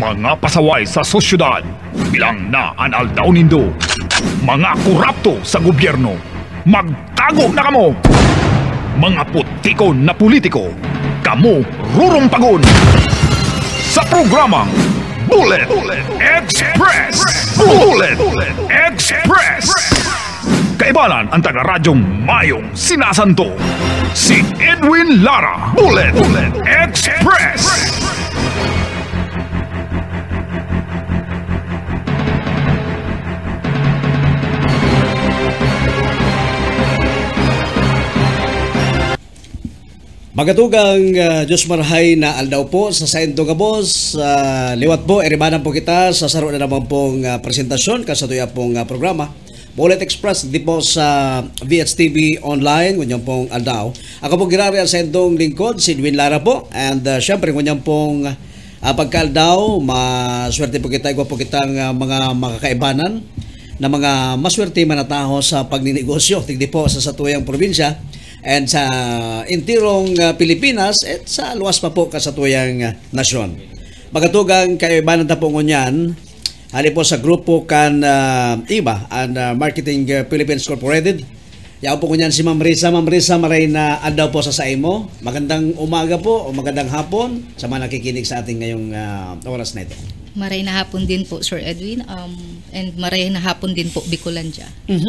Mga pasaway sa sosyudad, bilang na anal daw nindo. Mga korapto sa gobyerno, magtago na kamo. Mga putikon na politiko, kamo rurumpagon. Sa programang Bullet Express! Bullet Express! Kaibalan ang taga-radyong mayong sinasanto, si EDWIN LARA. Bullet Express! Magatugang Diyos marhay na aldaw po sa Saento Gabos. Liwat po, eribanan po kita sa saro na naman pong presentasyon kasatuya pong programa. Bullet Express di po sa BHTV online, kunyang pong aldaw. Ako po ginari ang Saentong lingkod, si EDWIN LARA po. And syempre, kunyang pong pagkaldaw, maswerte po kita, igwa po kitang mga makakaibanan na mga maswerte manataho sa pagninegosyo. Tigdi po sa satuyang probinsya and sa intirong Pilipinas at sa luwas pa po kasatuyang nasyon. Magatugang kaibanan ta po ngunyan, hali po sa grupo kan Imma and Marketing Philippines Incorporated. Yaw po ngunyan si Ma'am Rizza. Ma'am Rizza, maray na andaw po sa saimo. Magandang umaga po o magandang hapon sa mga nakikinig sa ating ngayong oras na ito. Maray na hapon din po, Sir Edwin. And maray na hapon din po, Bicolandia.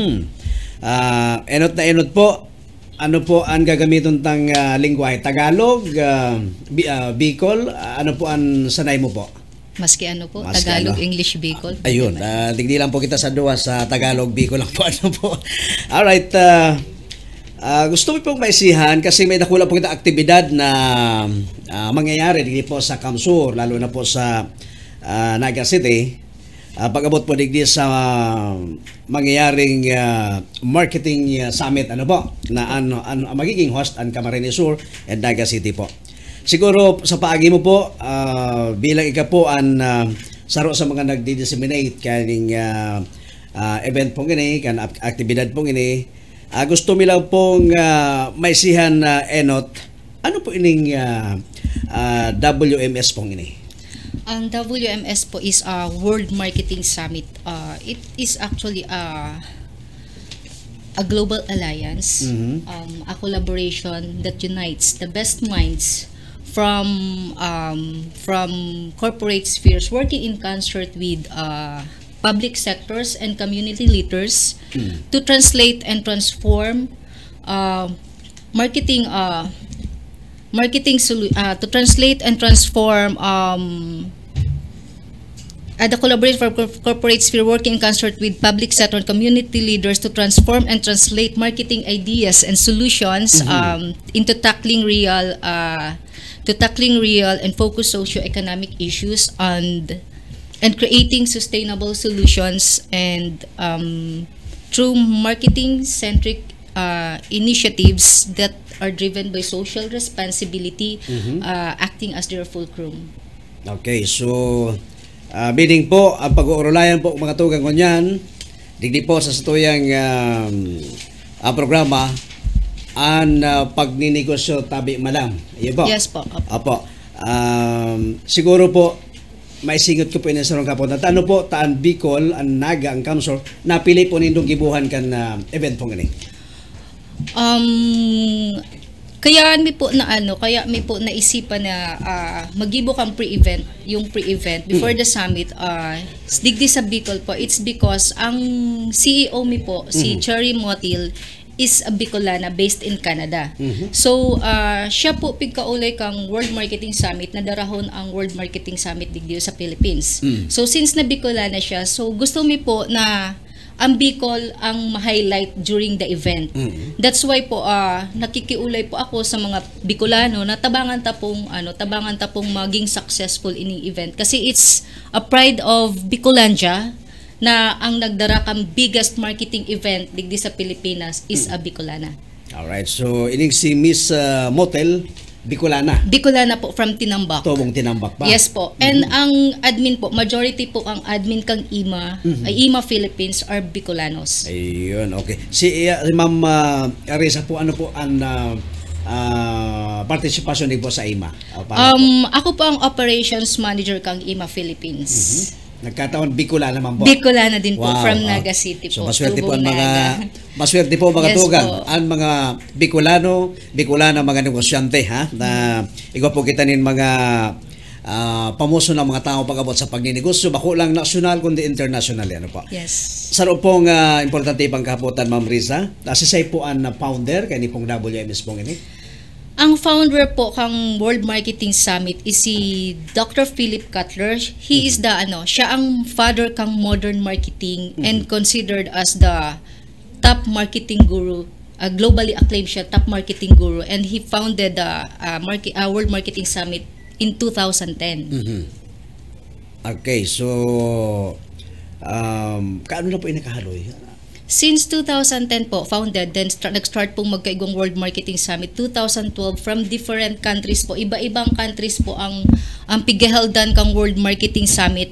Enot na enot po. Ano po ang gagamiton tang lingwahe? Tagalog, Bicol, ano po ang sanay mo po? Maski ano po, Maski Tagalog, ano? English, Bicol. Ayun, digdi lang po kita sa duwa sa Tagalog, Bicol lang po. Ano po? Alright, gusto mo pong maisihan kasi may nakula po kita aktibidad na mangyayari digdi po sa Kamsur, lalo na po sa Naga City. Pag-abot po digdi sa mangyayaring marketing summit ano po na ano magiging host ang Camarines Sur and Naga City po. Siguro sa paagi mo po bilang ika po ang saro sa mga nagdi-disseminate kaning event pong ini kan aktibidad pong ini, gusto mi lang pong maisihan enot ano po ining WMS pong ini. Ang WMS po is a World Marketing Summit. It is actually a global alliance, a collaboration that unites the best minds from corporate spheres working in concert with public sectors and community leaders to translate and transform to translate and transform the collaboration for corporate sphere working in concert with public sector and community leaders to transform and translate marketing ideas and solutions into tackling real and focused socio-economic issues and creating sustainable solutions and through marketing-centric initiatives that are driven by social responsibility, acting as their fulcrum. Okay, so bidding po ang pag-uurulayan po mga tugang kunyan digdi po sa satuyang programa ang pagninegosyo tabi malam. Iyo po? Yes po. Apo. Siguro po may singot ko po inasarong kapon na ano po taan Bicol ang Naga ang Kamsur napili po nindong gibuhan kan event po ngani. Kaya mi po naisipan na magibo kang pre-event, yung pre-event before the summit digdi sa Bicol po. It's because ang CEO mi po, si Cherry Motil, is a Bicolana based in Canada. So siya po pigkaulay kang World Marketing Summit na darahon ang World Marketing Summit digdi sa Philippines. So since na Bicolana siya, so gusto mi po na ang Bicol ang ma-highlight during the event. That's why po nakikiulay po ako sa mga Bicolano na tabangan ta pong maging successful ining event kasi it's a pride of Bicolandia na ang nagdara kang biggest marketing event digdi sa Pilipinas is a Bicolana. Alright, so ining si Miss Motel Bicolana. Bicolana po from Tinambak. Tobong Tinambak pa. Yes po. And ang admin po, majority po ang admin kang Imma, ay Imma Philippines are Bicolanos. Ayun, okay. Si Ma'am Rizza po, ano po ang partisipasyon din po sa Imma? Ako po ang operations manager kang Imma Philippines. Nagkataon Bicolana naman po. Bicolana din po, Wow, from wow. Naga City po. So maswerte po ang Tubong mga Naga. maswerte po mga Yes tugang, po. ang mga Bicolana mga negosyante ha na igwa po kita nin mga pamuso ng mga tao pag-abot sa pagninegosyo, bako lang nasyonal kundi international ano po. Yes. Saro pong importante pang kahapotan Ma'am Rizza. Sisay po ang founder kay ni pong WMS pong ini. Ang founder po kang World Marketing Summit is si Dr. Philip Cutler. He is the siya ang father kang modern marketing and considered as the top marketing guru, globally acclaimed siya top marketing guru, and he founded the World Marketing Summit in 2010. Okay, so kaano na po inakahaloy? Since 2010 po, founded, then nag-start pong magkaigong World Marketing Summit 2012 from different countries po. Iba-ibang countries po ang pigahaldan kang World Marketing Summit.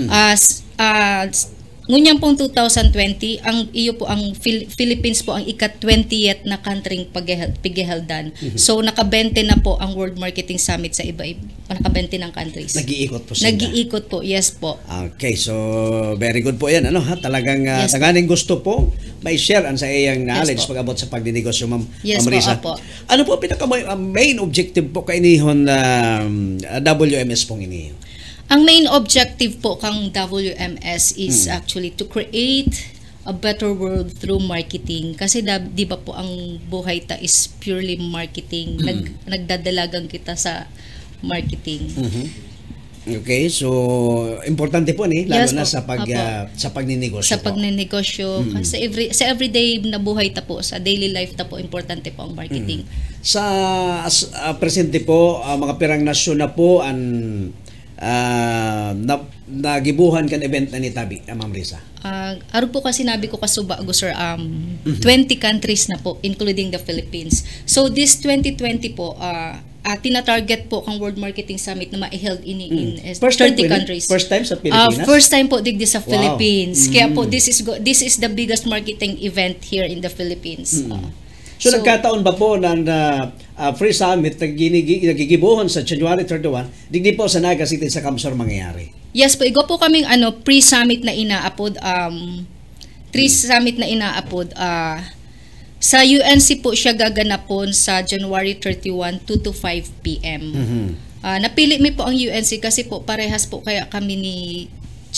Ngunyan pong 2020, ang Philippines po ang ika-20th na countryng pigahaldan. So naka-20 na po ang World Marketing Summit sa iba-iba, naka-20 ng countries. Nag-iikot po sila. Nag-iikot po, yes po. Okay, so very good po yan. Talagang Yes, tanganing gusto po may share ang sa iyang knowledge Yes, po. pag-abot sa pagdinegosyo, Ma'am Yes, Ma'am Rizza. po. Ano po main objective po kainihon WMS pong inihon? Ang main objective po kang WMS is actually to create a better world through marketing. Kasi di ba po ang buhay ta is purely marketing. Nagdadalagan kita sa marketing. Okay, so importante po ni lalo Yes, na po. sa pagninegosyo. Sa pagninegosyo. Kasi sa everyday na buhay ta po, sa daily life ta po, importante po ang marketing. Sa presente po, mga pirang nasyon na po ang nagibuhan kan event na nitabi, Ma'am Rizza. Aro po kasi sinabi ko kasuba, sir, 20 countries na po, including the Philippines. So this 2020 po, tina-target po kang World Marketing Summit na ma-held in 30 countries. First time sa Pilipinas? First time po digdi sa Philippines. Wow. Kaya po this is the biggest marketing event here in the Philippines. So nagkataon ba po na free summit nagigibuhon sa January 31, digdi po sa Naga City sa Kamsor mangyayari? Yes po, igo po kaming pre-summit na inaapod, pre-summit na inaapod, sa UNC po siya gaganapon sa January 31, 2 to 5 p.m. Napili mi po ang UNC kasi po parehas po kaya kami ni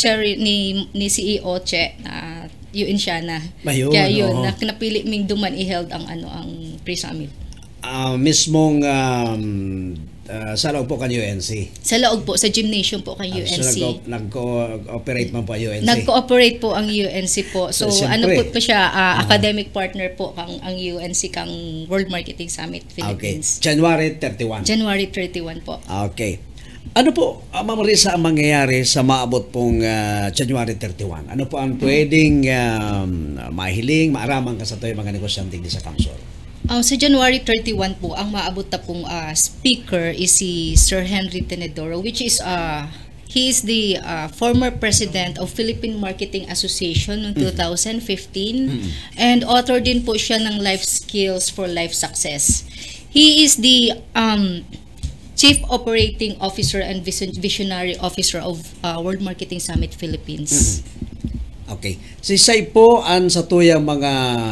CEO Che na yun siya na. Ayun, kaya yun, napili ming duman i-held ang pre-summit. Mismong sa loob po kan UNC. Sa loob po, sa gymnasium po kan UNC. So nag-cooperate man po ang UNC. Nag-cooperate po ang UNC po. So ano siyempre, po siya, academic partner po ang UNC kang World Marketing Summit Philippines. Okay. January 31. January 31 po. Okay. Ano po, Ma'am Rizza, ang mangyayari sa maabot pong January 31? Ano po ang pwedeng mahiling, maaramang ka sa tayo mga negosyante di sa Kamsor? Sa January 31 po, ang maabot na pong speaker is si Sir Henry Tenedoro, which is he is the former president of Philippine Marketing Association noong 2015 and author din po siya ng Life Skills for Life Success. He is the Chief Operating Officer and Visionary Officer of World Marketing Summit Philippines. Okay. Sisay po ang sa tuyang mga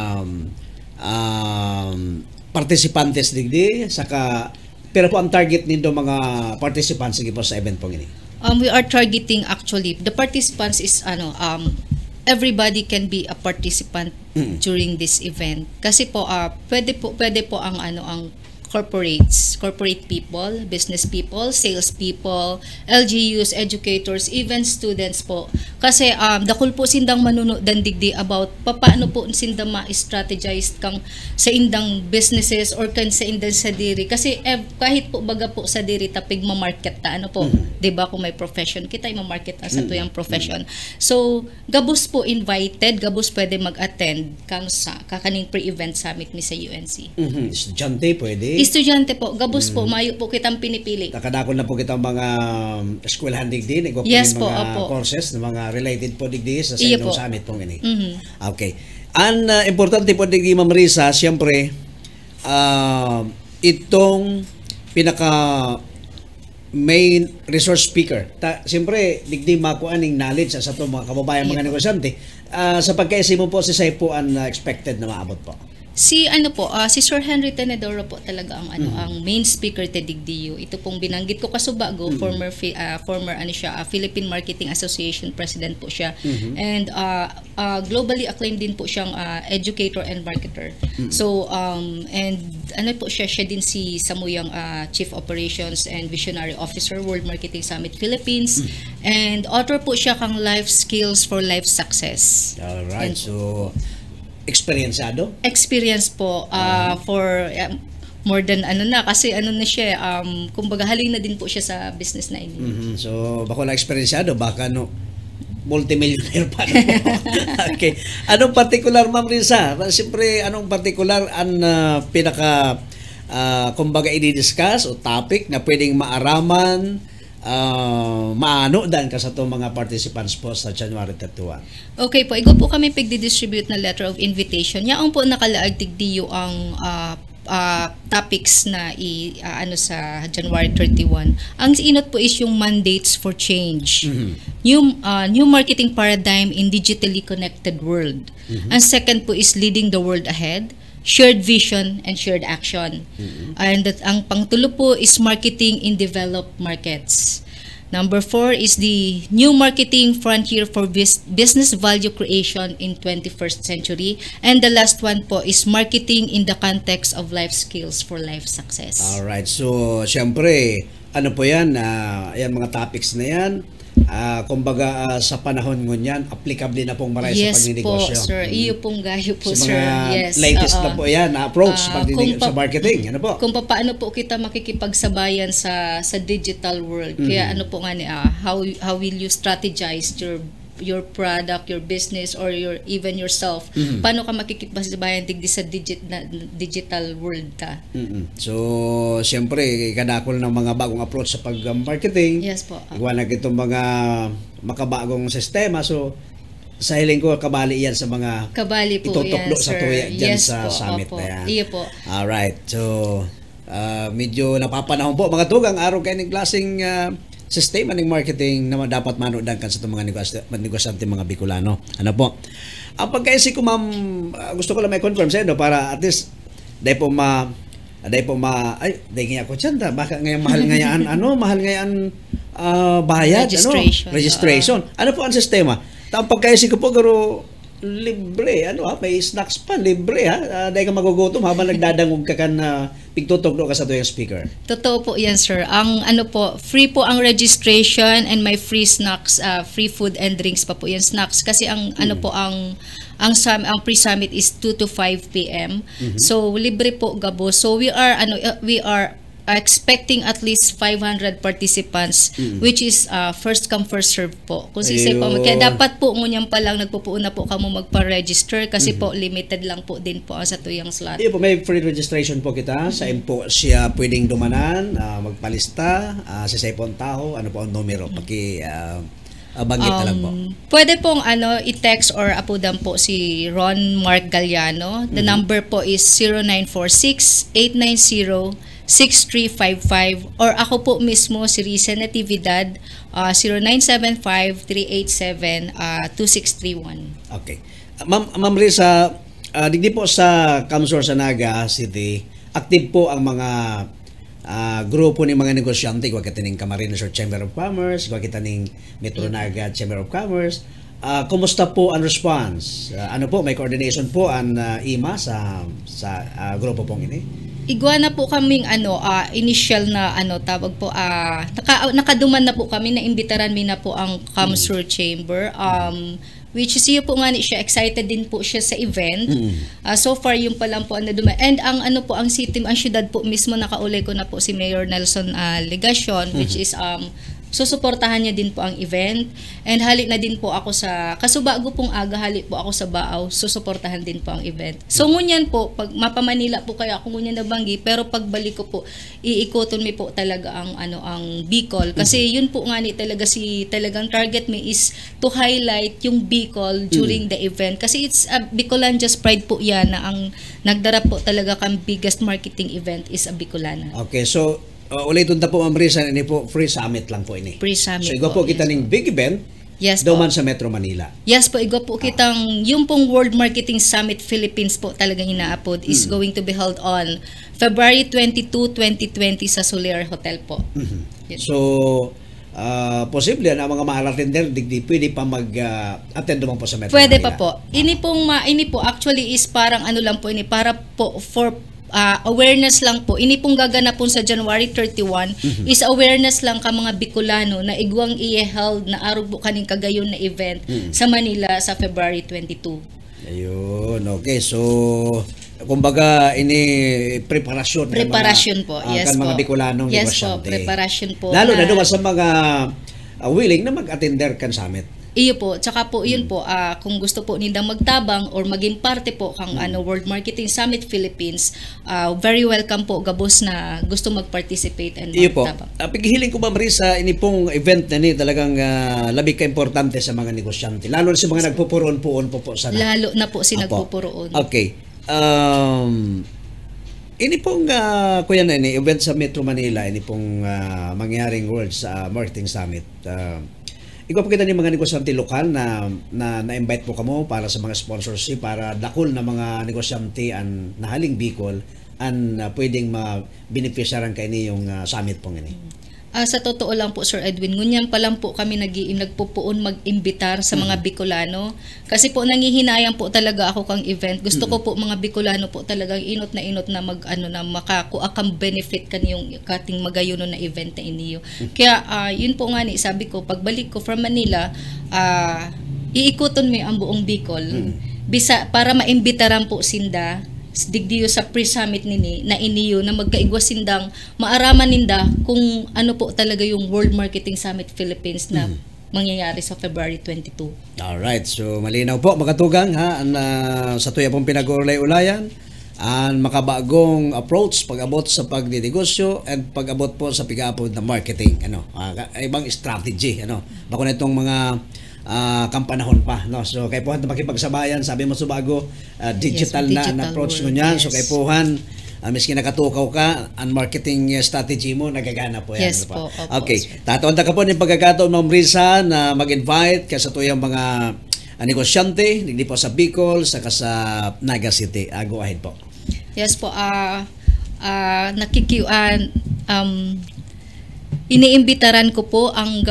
participantes digdi saka pero po ang target nindo mga participants sige po sa event po ini. We are targeting actually the participants is everybody can be a participant during this event kasi po pwede po ang ang corporate people, business people, sales people, LGUs, educators, even students po. Kasi dakol po sindang manunodan digdi about paano po sindang ma-strategize kang sa indang businesses or kan sa indang sa diri. Kasi kahit po baga po sa diri tapig ma-market ta ano po, 'di ba kung may profession kita i-market ta sa tuyang profession. So gabos po invited, gabos pwede mag-attend kang sa kakaning pre-event summit ni sa UNC. Estudyante pwede. Estudyante po, gabos po, mayo po kitang pinipili. Nakadakon na po kitang mga eskwelahan digdi, nagwa po Yes yung po, mga opo. courses na mga related po digdi sa Iya Senong po. Summit po ini. Okay. Ang importante po digdi, Ma'am Rizza, siyempre itong pinaka main resource speaker. Siyempre, digdi makuha ning knowledge sa itong mga kababayan, mga negosyante. Sa pagkaisi mo po, si Say po ang expected na maabot po. Si si Sir Henry Tenedoro po talaga ang ang main speaker te digdiyo. Ito pong binanggit ko kasubago, former Philippine Marketing Association president po siya. And globally acclaimed din po siyang educator and marketer. So and po siya din si Samuyang Chief Operations and Visionary Officer World Marketing Summit Philippines, and author po siya kang Life Skills for Life Success. All right. So experience po for more than kasi na siya kumbaga halin na din po siya sa business na ini. So bako na experienceado, baka multimillionaire pa na po. Okay. Anong particular, Ma'am Rizza? Siyempre, anong particular ang pinaka kumbaga i-discuss o topic na pwedeng maaraman, maano dan ka sa itong mga participants po sa January 31? Okay po, igo po kami pagdi-distribute na letter of invitation. Yaong po nakalaag tigdiyo ang topics na sa January 31. Ang inot po is yung mandates for change. New marketing paradigm in digitally connected world. Ang second po is leading the world ahead, shared vision and shared action. And ang pangtulo po is marketing in developed markets. Number 4 is the new marketing frontier for business value creation in 21st century. And the last one po is marketing in the context of life skills for life success. Alright, so syempre, ano po yan, yan mga topics na yan. Kumbaga sa panahon ngunyan, applicable na pong maray sa pagninegosyo. Yes po, sir. Iyo pong gayo po, sa sir. Yes. Latest na po yan, approach sa marketing. Ano po? Kung paano po kita makikipagsabayan sa digital world. Kaya ano po nga how will you strategize your product, your business, or even yourself? Paano ka makikipagsabayan digdi sa digital world ka? So, siyempre, kadakol ng mga bagong approach sa pag-marketing. Yes po. Iwanag itong mga makabagong sistema. So, sa hiling ko, kabali yan sa mga itutuklo sa tuya dyan sa summit na yan. Iyo po. Alright. So, medyo napapanahon po mga tugang araw kayo ng klaseng sistema ng marketing na dapat manoodang kan sa itong mga negosyante, mga Bicolano. Ano po? Ang pagkaisi ko, ma'am, gusto ko lang may confirm sa inyo para at least dahil po dahil nga ako tiyanda, baka ngayon mahal ngayon bayad, registration. Ano po ang sistema? Ang pagkaisi ko po, garo libre, may snacks pa, libre dahil ka magugutom habang nagdadangog ka pigtutugno ka sa tuyang speaker. Totoo po yan, sir. Ang free po ang registration and may free snacks, free food and drinks pa po yan, snacks. Kasi ang pre-summit is 2 to 5 p.m. So libre po gabo. So we are expecting at least 500 participants, which is first come first serve po. Kung sisay po, kaya dapat po ngunyan pa lang nagpupuuna po kamo magpa-register kasi po limited lang po din po ang sa tuyang slot. Po, may free registration po kita. Sa po siya pwedeng dumanan, magpalista, sisay po ang tao, ano po ang numero, banggit na lang po. Pwede pong i-text or apudan po si Ron Mark Galliano. The number po is 0946-890-6355, or ako po mismo si Rizza Natividad, 0975-387-2631. Okay. Ma'am Rizza, digdi po sa Kamsur sa Naga City, active po ang mga grupo ni mga negosyante, kwa kita ning Camarines or Chamber of Commerce, kwa kita ning Metro Naga Chamber of Commerce. Kumusta po ang response? Ano po, may coordination po ang Imma sa grupo pong ini? Igwa na po kaming initial na tawag po nakaduman na po kami, na imbitaran mi na po ang Kamsur Chamber, which is po nga siya, excited din po siya sa event. So far yung pa lang po ang naduman. And ang ang city, ang syudad po mismo, nakaulay ko na po si Mayor Nelson Legacion, which is susuportahan niya din po ang event, and halik na din po ako sa kasubago pong aga, halik po ako sa Baaw, susuportahan din po ang event. So ngunyan po, pag mapamanila po kayo ako ngunyan nabanggi, pero pagbalik ko po, iikoton mi po talaga ang ang Bicol, kasi yun po nga ni talagang target mi is to highlight yung Bicol during the event, kasi it's a Bicolandia's pride po yan, na ang nagdara po talaga kang biggest marketing event is a Bicolana. Okay, so ulitin ta po Ma'am Rizza, ini po free summit lang po ini. Free summit So igo po kita ning big event Yes daw po. man sa Metro Manila. Yes po, igo po kitang yung pong World Marketing Summit Philippines po talagang inaapod is going to be held on February 22, 2020 sa Soler Hotel po. Yes. So posible na mga mahal attender digdi pwede pa mag-attend naman po sa Metro Pwede Manila. pa po. Ini po actually is parang ano lang po ini para po for awareness lang po. Ini pong gaganapon sa January 31 is awareness lang ka mga Bicolano na igwang i-held na araw po kaning kagayon na event sa Manila sa February 22. Ayun, okay. So kumbaga ini preparasyon Po. Yes kan po. mga Bicolanong Yes po, negosyante. preparasyon po. Lalo na duman sa mga willing na mag-attender kan summit. Iyo po, tsaka po yun po, kung gusto po nindang magtabang or maging parte po kang World Marketing Summit Philippines, very welcome po gabos na gusto mag-participate and Iyo po. magtabang. Paghihiling ko ba Marisa, ini pong event na ni talagang labing ka-importante sa mga negosyante. Lalo na sa mga nagpupuroon-puon po sana. Lalo na po si Apo. nagpupuroon. Okay. Ini pong kuya na ini event sa Metro Manila, ini pong mangyaring World Marketing Summit. Ikaw po kita ni mga negosyante lokal na-invite po kamo para sa mga sponsorship para dakol na mga negosyante an nahaling Bicol an pwedeng ma-beneficiaran kay ni yung summit po ngani. Sa totoo lang po Sir Edwin, ngunyan pa lang po kami nagpupuon mag-imbitar sa mga Bicolano kasi po nangihinayang po talaga ako kang event. Gusto ko po mga Bicolano po talagang inot na makakuha kang benefit kaniyong kating magayuno na event na iniyo. Kaya yun po nga ni sabi ko pagbalik ko from Manila, iikuton mi ang buong Bicol bisa para maimbitaran po sinda digdiyo sa pre-summit nini na iniyo na magkaigwa sindang maaraman ninda kung ano po talaga yung World Marketing Summit Philippines na mangyayari sa February 22. Alright, so malinaw po makatugang ha sa tuya pong pinag-uulay-ulayan ang makabagong approach pag-abot sa pagdinegosyo and pag-abot po sa pag-aapod na marketing ibang strategy bako na itong mga kampanahon pa so kay puhan makipagsabayan sabi mo subago digital na approach mo niyan. So kay puhan miski nakatukaw ka ang marketing strategy mo nagagana po yan. Yes po. Okay, tataon ta ka po ng pagkakataon Ma'am Rizza na mag-invite ka sa tuyang mga negosyante hindi po sa Bicol saka sa Naga City. Go ahead po. Yes po. Iniimbitaran ko po ang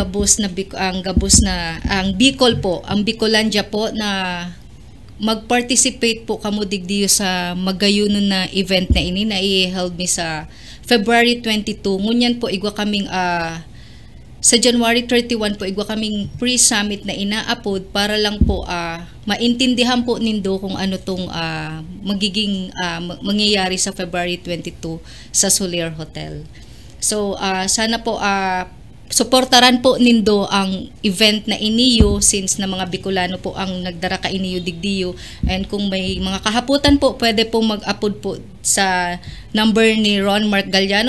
Bicol po, ang Bicolandia po na mag-participate po kamo digdiyo sa magayunon na event na ini na i-held mi sa February 22. Ngunyan po igwa kaming sa January 31 po igwa kaming pre-summit na inaapod para lang po maintindihan po nindo kung ano tong magiging mangyayari sa February 22 sa Soler Hotel. So sana po suportaran po nindo ang event na iniyo since na mga Bicolano po ang nagdara ka iniyo digdiyo, and kung may mga kahaputan po pwede po mag-upload po sa number ni Ron Mark Galliano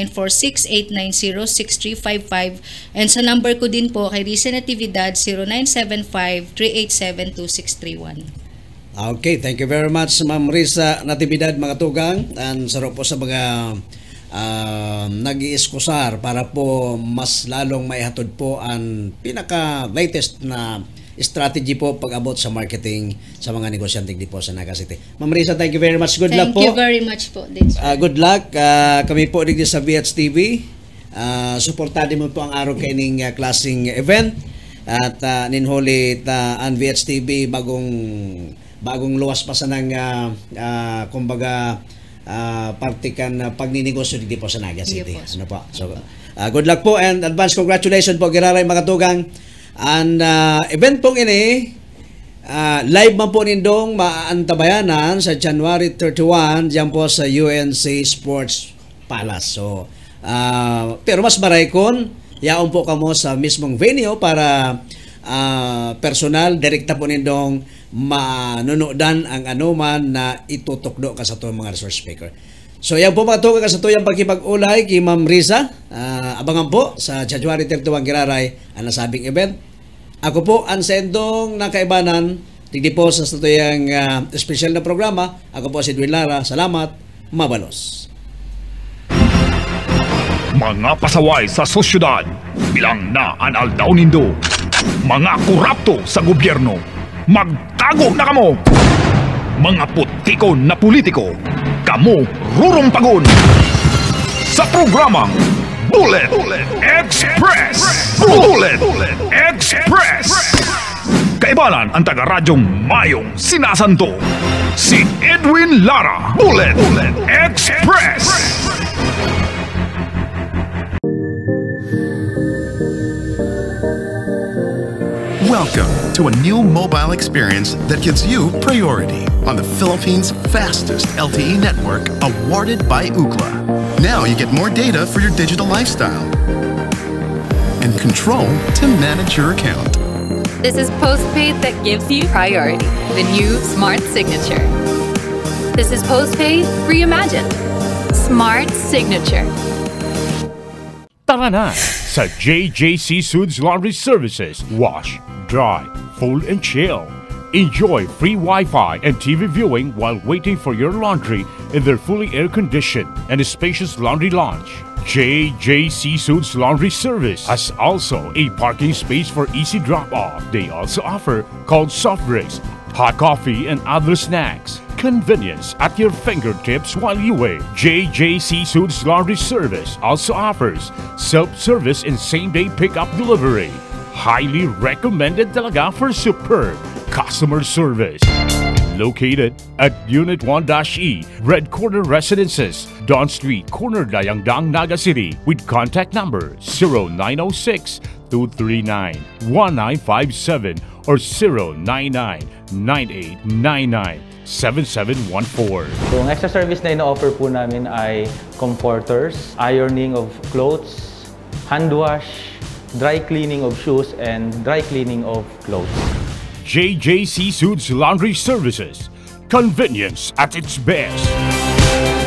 0946-890-6355 and sa number ko din po kay Rizza Natividad 0975-387-2631. Okay, thank you very much Ma'am Rizza Natividad mga tugang, and sarap po sa mga nag-iiskusar para po mas lalong maihatod po ang pinaka-latest na strategy po pag-abot sa marketing sa mga negosyante di po sa Naga City. Ma'am Rizza, thank you very much. Good luck po. Thank you very much po. Good luck. Kami po dito sa BHTV. Suportado mo po ang araw kaining klaseng event at ninhuli ang BHTV bagong luwas pa sa nang kumbaga partikan pagninegosyo dito po sa Naga City. Ano po? So, good luck po and advance congratulations po giraray mga tugang. And event pong ini live man po nindong maantabayanan sa January 31 diyan po sa UNC Sports Palace. So, pero mas maray kon yaon po kamo sa mismong venue para personal direkta po nindong manunodan ang anuman na itutukdo ka sa itong mga resource speaker. So yan po mga tugang ka sa tuyang pagkipag-ulay kay Ma'am Rizza. Abangan po sa January 31 giraray ang nasabing event. Ako po ang sendong nakaibanan tigdi po sa tuyang special na programa. Ako po si EDWIN LARA. Salamat. Mabalos. Mga pasaway sa sosyudad, bilang na anal daw nindo. Mga korapto sa gobyerno, magtago na kamo. Mga putikon na politiko, kamo rurumpagon. Sa programang Bullet Express! Bullet Express! Kaibanan ang taga-radyong mayong sinasanto, si EDWIN LARA. Bullet Express! Welcome to a new mobile experience that gives you priority on the Philippines' fastest LTE network awarded by Ookla. Now you get more data for your digital lifestyle and control to manage your account. This is postpaid that gives you priority. The new Smart Signature. This is postpaid reimagined. Smart Signature. Tara na sa JJC Suds Laundry Services. Wash, dry, fold, and chill. Enjoy free Wi-Fi and TV viewing while waiting for your laundry in their fully air-conditioned and spacious laundry lounge. JJC Suds Laundry Service has also a parking space for easy drop-off. They also offer cold soft drinks, hot coffee, and other snacks. Convenience at your fingertips while you wait. JJC Suds Laundry Service also offers self-service and same-day pickup delivery. Highly recommended talaga for superb customer service. Located at Unit 1-E, Red Corner Residences, Don Street, Corner Dayangdang, Naga City, with contact number 0906-239-1957 or 099-9899-7714. So, ang extra service na ino-offer po namin ay comforters, ironing of clothes, hand wash, dry cleaning of shoes, and dry cleaning of clothes. JJC Suds Laundry Services. Convenience at its best.